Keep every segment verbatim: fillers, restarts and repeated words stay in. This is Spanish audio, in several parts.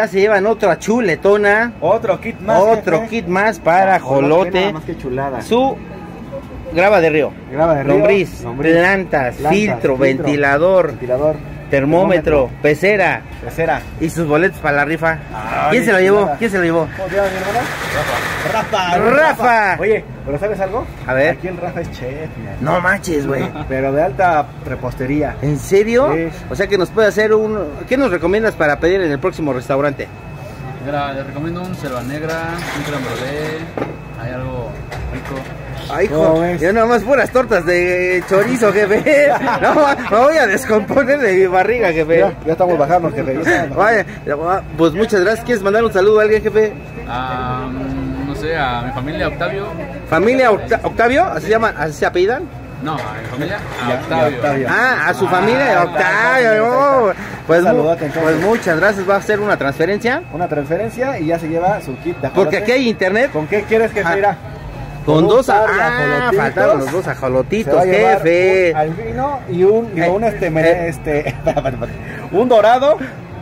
Ya se llevan otra chuletona. Otro kit más. Otro jefe. kit más para Jolote. Más que chulada. Su grava de río. Grava de río. Lombriz, Lombriz, plantas, plantas, filtro, filtro, ventilador, Ventilador. termómetro, pecera. Pecera. Y sus boletos para la rifa. Ay, ¿Quién se lo llevó? chulada. ¿Quién se lo llevó? ¿Cómo se llama mi hermano? Rafa. Rafa. Rafa. Oye, ¿pero sabes algo? A ver. Aquí el Rafa es chef, mira. No manches, güey. Pero de alta repostería. ¿En serio? Sí. O sea que nos puede hacer un... ¿Qué nos recomiendas para pedir en el próximo restaurante? Mira, les recomiendo un selva negra, un crème brûlée, hay algo rico. Ay, ¿Cómo hijo, ves? yo nomás puras tortas de chorizo, jefe. No, me voy a descomponer de mi barriga, jefe. Ya, ya estamos bajando, jefe. Ya estamos bajando. Vaya, pues muchas gracias. ¿Quieres mandar un saludo a alguien, jefe? Ah, no sé, a mi familia Octavio. ¿Familia Octa- Octavio? ¿Así se llaman? ¿Así se apellidan? No, a mi familia, a Ya, Octavio. ya, Octavio. Ah, a su familia, Ah, Octavio. Oh, pues, Un mu- saludote, entonces. pues muchas gracias. ¿Va a hacer una transferencia? Una transferencia y ya se lleva su kit de Porque ajolote. aquí hay internet. ¿Con qué quieres que Ah, se irá? Con un dos... par de Ah, ajolotitos. faltaron los dos Se ajolotitos, va a llevar jefe. un albino y un, digo, Eh, un este, me- eh. este espera, espera, espera. un dorado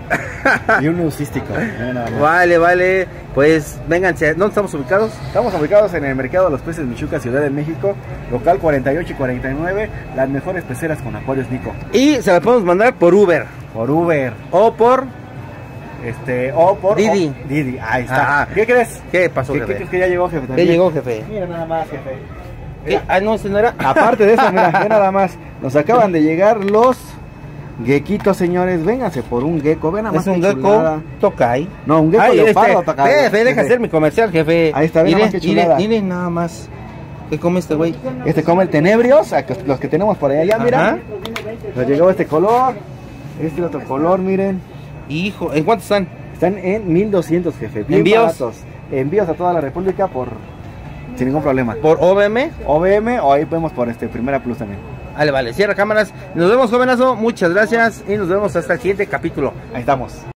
y un leucístico. Mira nada más. Vale, vale. Pues vénganse. ¿Dónde estamos ubicados? Estamos ubicados en el Mercado de los Peces Michuca, Ciudad de México, local cuarenta y ocho y cuarenta y nueve, las mejores peceras con acuarios Nico. Y se la podemos mandar por Uber. Por Uber, O por... este, o por Didi. o- Didi, ahí está. Ah. ¿Qué crees? ¿Qué pasó, ¿Qué, qué jefe? crees que ya llegó, jefe? ¿Qué también? llegó, jefe? Mira nada más, jefe. ¿Qué? Mira, Ah, no, ese no era. aparte de eso, mira, ve nada más. Nos acaban de llegar los gequitos, señores. Vénganse por un gecko. Ven nada más. Es un qué gecko chulada. Tokai. No, un gecko Ay, leopardo. este, tocado. jefe, deja Jefe. hacer mi comercial, jefe. Ahí está, ve nada más qué chulada. Miren, miren nada más. ¿Qué come este güey? Este come el tenebrios, a que- los que tenemos por allá, Ajá. mira. Nos llegó este color, este otro color, miren. Hijo, ¿en cuánto están? Están en mil doscientos, jefe. Bien ¿Envíos? baratos. Envíos a toda la República por sin ningún problema. ¿Por O B M? O B M o ahí podemos por este Primera Plus también. Vale, vale, cierra cámaras. Nos vemos, jovenazo. Muchas gracias y nos vemos hasta el siguiente capítulo. Ahí estamos.